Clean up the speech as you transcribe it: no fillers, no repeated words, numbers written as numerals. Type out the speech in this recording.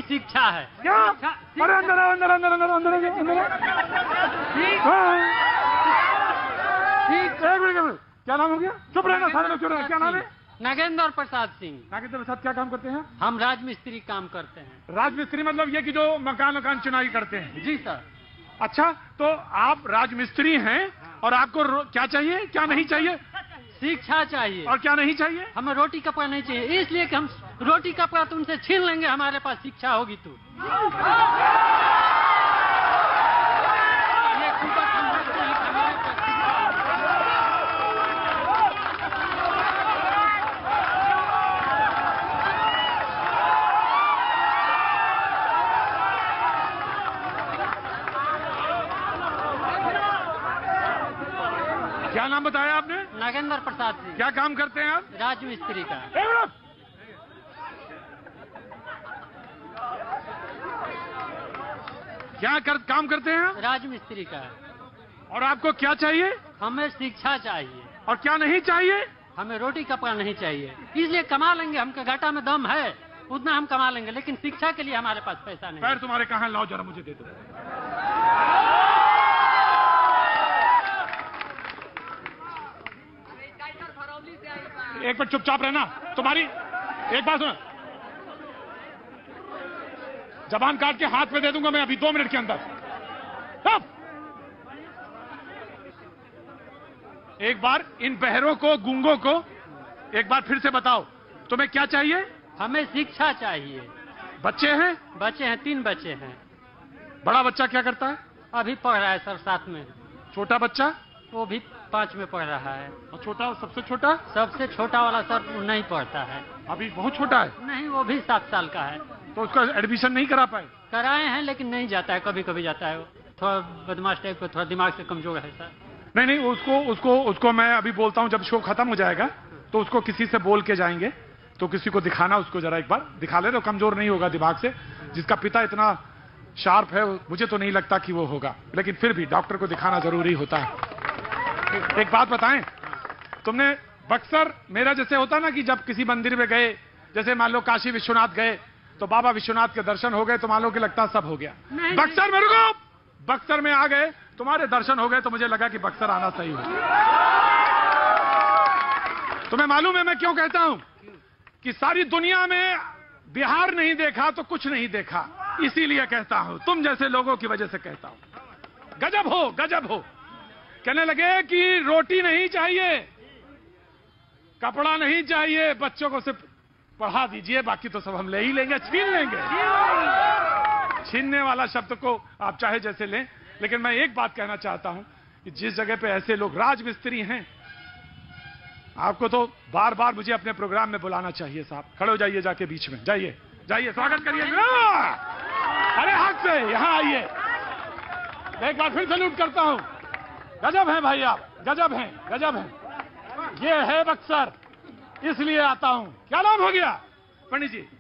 शिक्षा है। क्या? अरे अंदर आओ, अंदर अंदर अंदर अंदर अंदर। क्या नाम हो गया? चुप रहना, सारे लोग चुप रहना। क्या नाम है? नागेंद्र प्रसाद सिंह। नागेंद्र प्रसाद क्या काम करते हैं? हम राजमिस्त्री काम करते हैं। राजमिस्त्री मतलब ये कि जो मकान चुनाई करते हैं? जी सर। अच्छा, तो आप राजमिस्त्री हैं और आपको क्या चाहिए, क्या नहीं चाहिए? शिक्षा चाहिए। और क्या नहीं चाहिए? हमें रोटी कपड़ा नहीं चाहिए, इसलिए कि हम रोटी कपड़ा तो उनसे छीन लेंगे, हमारे पास शिक्षा होगी तो। ये कुपत हम रखते हैं कि हमारे पास क्या नाम बताया आपने? नागेंद्र प्रसाद सिंह। क्या काम करते हैं आप? राजमिस्त्री का। काम करते हैं आप? राजमिस्त्री का। और आपको क्या चाहिए? हमें शिक्षा चाहिए। और क्या नहीं चाहिए? हमें रोटी कपड़ा नहीं चाहिए, इसलिए कमा लेंगे, हमके घाटा में दम है, उतना हम कमा लेंगे, लेकिन शिक्षा के लिए हमारे पास पैसा नहीं। पैर तुम्हारे कहाँ? लाओ जरा मुझे दे दो। एक मिनट चुपचाप रहना। तुम्हारी एक बात सुनो, जबान काट के हाथ में दे दूंगा मैं अभी 2 मिनट के अंदर। एक बार इन बहरों को, गूंगों को एक बार फिर से बताओ, तुम्हें क्या चाहिए? हमें शिक्षा चाहिए। बच्चे हैं? बच्चे हैं, 3 बच्चे हैं। बड़ा बच्चा क्या करता है? अभी पढ़ रहा है सर 7 में। छोटा बच्चा? वो भी 5 में पढ़ रहा है। और छोटा, सबसे छोटा? सबसे छोटा वाला सर नहीं पढ़ता है। अभी बहुत छोटा है? नहीं, वो भी 7 साल का है। तो उसका एडमिशन नहीं करा पाए? कराए हैं, लेकिन नहीं जाता है, कभी कभी जाता है। थोड़ा बदमाश टाइप का, थोड़ा दिमाग से कमजोर है सर। नहीं, उसको मैं अभी बोलता हूं, जब शो खत्म हो जाएगा तो उसको किसी से बोल के जाएंगे, तो किसी को दिखाना, उसको जरा एक बार दिखा ले, तो कमजोर नहीं होगा दिमाग से। जिसका पिता इतना शार्प है, मुझे तो नहीं लगता कि वो होगा, लेकिन फिर भी डॉक्टर को दिखाना जरूरी होता है। एक बात बताएं, तुमने बक्सर मेरा जैसे होता ना कि जब किसी मंदिर में गए, जैसे मान लो काशी विश्वनाथ गए तो बाबा विश्वनाथ के दर्शन हो गए तो मान लो कि लगता सब हो गया। बक्सर में रुको, बक्सर में आ गए, तुम्हारे दर्शन हो गए तो मुझे लगा कि बक्सर आना सही हो। तुम्हें मालूम है मैं क्यों कहता हूं कि सारी दुनिया में बिहार नहीं देखा तो कुछ नहीं देखा, इसीलिए कहता हूं, तुम जैसे लोगों की वजह से कहता हूं। गजब हो, गजब हो। कहने लगे कि रोटी नहीं चाहिए, कपड़ा नहीं चाहिए, बच्चों को सिर्फ पढ़ा दीजिए, बाकी तो सब हम ले ही लेंगे, छीन लेंगे। छीनने वाला शब्द को आप चाहे जैसे लें, लेकिन मैं एक बात कहना चाहता हूं कि जिस जगह पे ऐसे लोग राजमिस्त्री हैं, आपको तो बार बार मुझे अपने प्रोग्राम में बुलाना चाहिए साहब। खड़े हो जाइए, जाके बीच में जाइए, जाइए, स्वागत करिए। अरे हाथ से यहां आइए, एक बार फिर सैल्यूट करता हूं। गजब है भाई आप, गजब हैं, गजब हैं। ये है बक्सर, इसलिए आता हूं। क्या नाम हो गया? पंडित जी